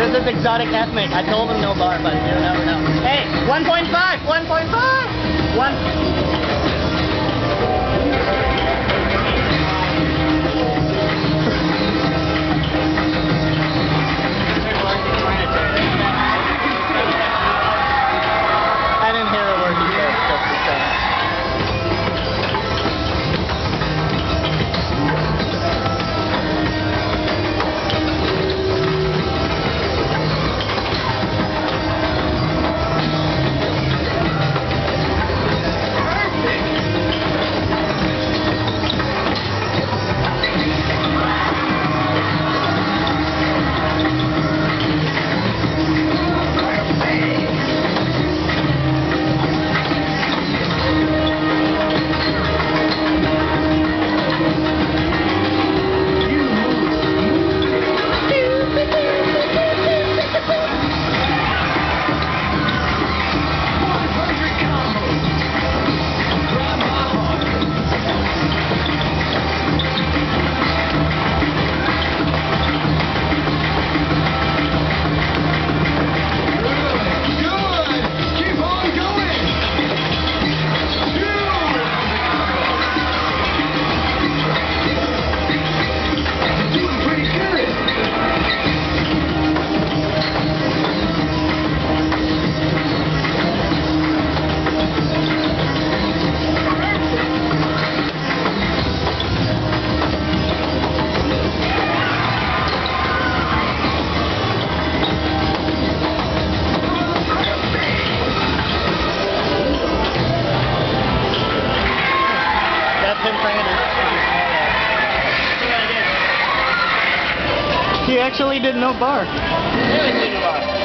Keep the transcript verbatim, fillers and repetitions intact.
This is exotic ethnic. I told him no bar, but you never know. Hey, one point five! one point five! One... I didn't hear a word he said, just to say. He actually did no bar. Really did no bar.